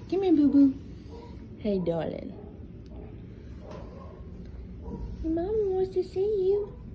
Come here, boo-boo. Hey, darling. Your mommy wants to see you.